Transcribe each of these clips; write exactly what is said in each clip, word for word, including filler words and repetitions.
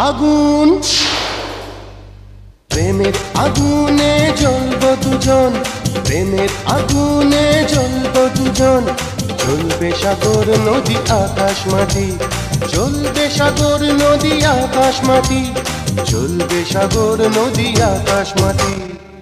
আগুন প্রেমের আগুনে জ্বলবো দুজন প্রেমের আগুনে জ্বলবো দুজন জ্বলবে সাগর নদী আকাশ মাটি জ্বলবে সাগর নদী আকাশ মাটি জ্বলবে সাগর নদী আকাশ মাটি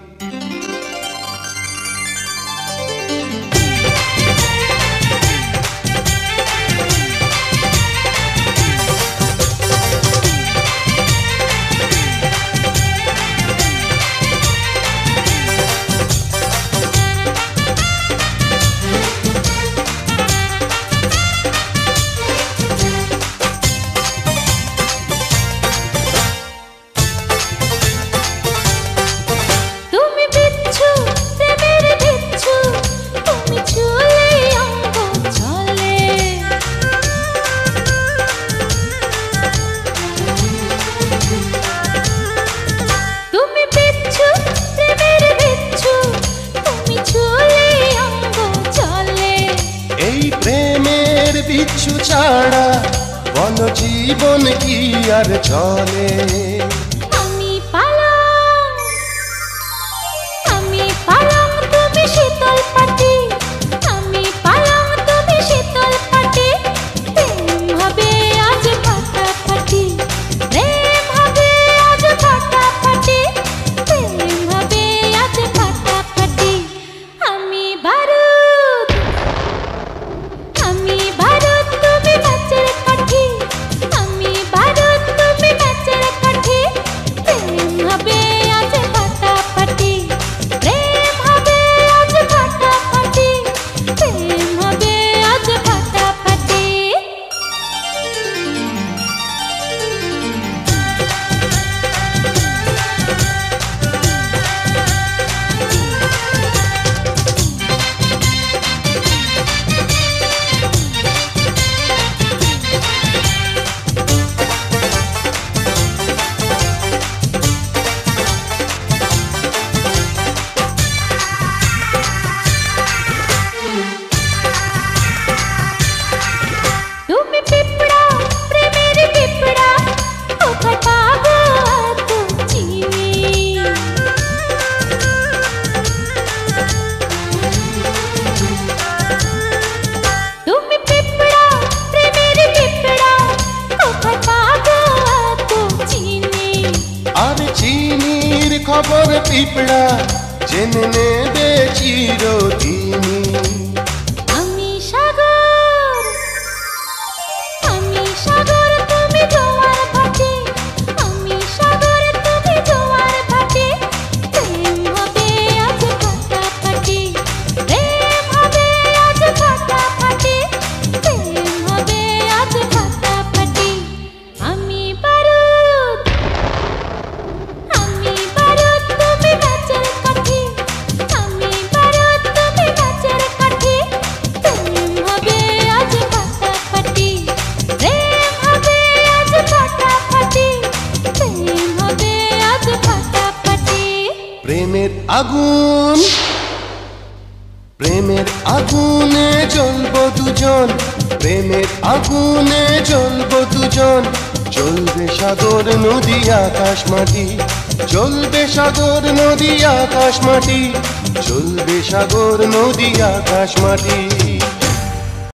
বিচ্ছু ছাড়া বন জীবন কি আর চলে আমি পালাম আমি পালাম তুমি শীতল পাটি আমি পালাম তুমি শীতল পাটি প্রেম হবে আজ ফাটাফাটি প্রেম হবে আজ ফাটাফাটি প্রেম হবে আজ ফাটাফাটি আমি বারুদ আমি খবর পিঁপড়া জেনে নেবে চিরদিনই আমি সাগর আমি সাগর তুমি জোয়ার ভাটি আমি সাগর তুমি জোয়ার ভাটি প্রেম হবে আজ ফাটাফাটি প্রেম হবে আজ ফাটাফাটি প্রেম হবে আজ ফাটাফাটি আমি বারুদ আমি প্রেমের আগুন প্রেমের আগুনে জ্বলবো দুজন প্রেমের আগুনে জ্বলবো দুজন জ্বলবে সাগর নদী আকাশ মাটি জ্বলবে সাগর নদী আকাশ মাটি জ্বলবে সাগর নদী আকাশ মাটি।